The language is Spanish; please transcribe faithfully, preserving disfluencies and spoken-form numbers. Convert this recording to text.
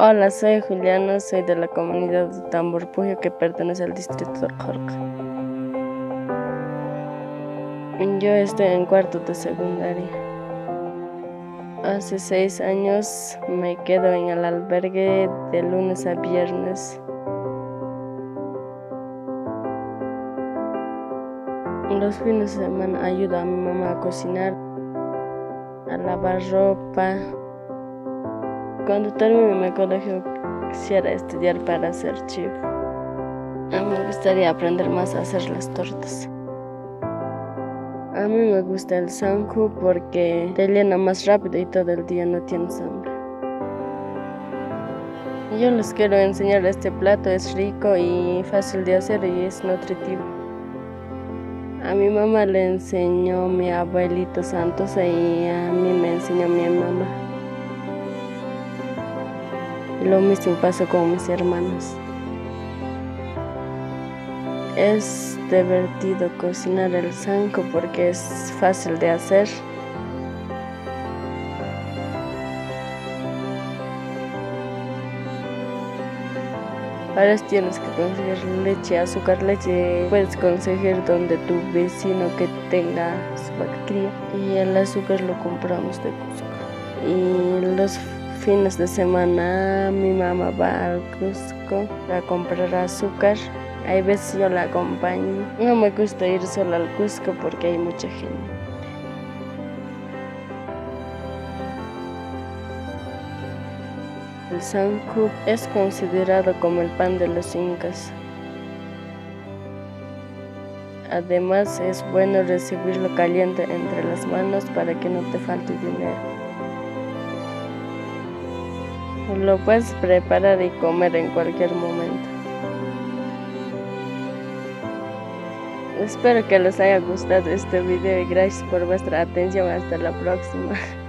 Hola, soy Juliana, soy de la comunidad de Tamborpuyo que pertenece al distrito de Jorca. Yo estoy en cuarto de secundaria. Hace seis años me quedo en el albergue de lunes a viernes. Los fines de semana ayudo a mi mamá a cocinar, a lavar ropa. Cuando termine mi colegio quisiera estudiar para ser chef. A mí me gustaría aprender más a hacer las tortas. A mí me gusta el Sank'u porque te llena más rápido y todo el día no tienes hambre. Yo les quiero enseñar este plato, es rico y fácil de hacer y es nutritivo. A mi mamá le enseñó mi abuelito Santos y a mí me enseñó mi mamá. Lo mismo pasa con mis hermanos. Es divertido cocinar el Sank'u porque es fácil de hacer. Para eso tienes que conseguir leche, azúcar, leche. Puedes conseguir donde tu vecino que tenga su vaca. Y el azúcar lo compramos de Cusco. Y los fines de semana mi mamá va al Cusco a comprar azúcar. Hay veces yo la acompaño. No me gusta ir sola al Cusco porque hay mucha gente. El Sank'u es considerado como el pan de los incas. Además es bueno recibirlo caliente entre las manos para que no te falte dinero. Lo puedes preparar y comer en cualquier momento. Espero que les haya gustado este video y gracias por vuestra atención. Hasta la próxima.